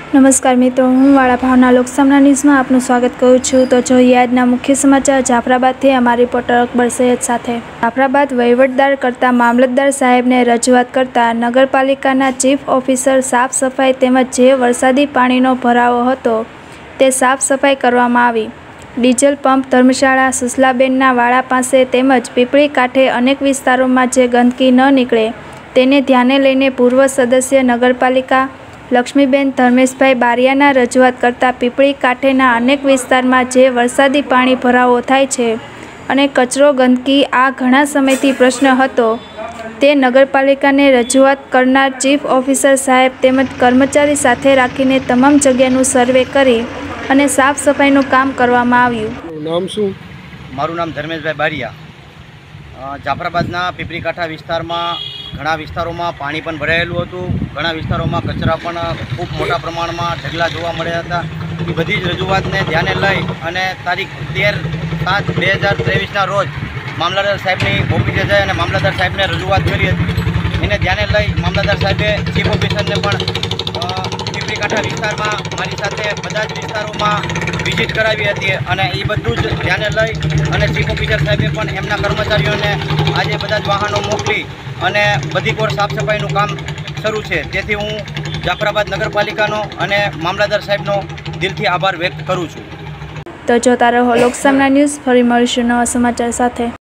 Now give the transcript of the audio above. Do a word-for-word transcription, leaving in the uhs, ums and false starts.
નમસ્કાર મિત્રો, હું વાળા ભાવના લોકસામના ન્યૂઝમાં આપનું સ્વાગત કરું છું। તો જોઈએ આજના મુખ્ય સમાચાર જાફરાબાદથી અમારા રિપોર્ટર અકબર સૈયદ સાથે। જાફરાબાદ વહીવટદાર કરતા મામલતદાર સાહેબને રજૂઆત કરતા નગરપાલિકાના ચીફ ઓફિસર સાફ સફાઈ તેમજ જે વરસાદી પાણીનો ભરાવો હતો તે સાફ સફાઈ કરવામાં આવી। ડીઝલ પંપ ધર્મશાળા સુશલાબેનના વાડા પાસે તેમજ પીપળી કાંઠે અનેક વિસ્તારોમાં જે ગંદકી ન નીકળે તેને ધ્યાને લઈને પૂર્વ સદસ્ય નગરપાલિકા લક્ષ્મીબેન ધર્મેશભાઈ બારિયાના રજૂઆત કરતા પીપળી કાંઠેના અનેક વિસ્તારમાં જે વરસાદી પાણી ભરાવો થાય છે અને કચરો ગંદકી આ ઘણા સમયથી પ્રશ્ન હતો તે નગરપાલિકાને રજૂઆત કરનાર ચીફ ઓફિસર સાહેબ તેમજ કર્મચારી સાથે રાખીને તમામ જગ્યાનું સર્વે કરી અને સાફ સફાઈનું કામ કરવામાં આવ્યું। નામ શું? મારું નામ ધર્મેશભાઈ બારિયા। જાફરાબાદના પીપળી કાંઠા વિસ્તારમાં ઘણા વિસ્તારોમાં પાણી પણ ભરાયેલું હતું, ઘણા વિસ્તારોમાં કચરા પણ ખૂબ મોટા પ્રમાણમાં ઢગલા જોવા મળ્યા હતા। એ બધી જ રજૂઆતને ધ્યાને લઈ અને તારીખ તેર સાત બે હજાર ત્રેવીસના રોજ મામલતદાર સાહેબની ઓફિસે જઈ અને મામલતદાર સાહેબને રજૂઆત કરી હતી। એને ધ્યાને લઈ મામલતદાર સાહેબે ચીફ ઓફિસરને પણ પીપળી કાંઠા વિસ્તારમાં મારી સાથે બધા જ વિસ્તારોમાં વિઝિટ કરાવી હતી અને એ બધું જ ધ્યાને લઈ અને ચીફ ઓફિસર સાહેબે પણ એમના કર્મચારીઓને આજે બધા જ વાહનો મોકલી અને બધી કોર સાફ સફાઈનું કામ શરૂ છે। તેથી હું જાફરાબાદ નગરપાલિકાનો અને મામલતદાર સાહેબનો દિલથી આભાર વ્યક્ત કરું છું। તો જોતા રહો લોકસામના ન્યૂઝ, ફરી મળીશું નવા સમાચાર સાથે।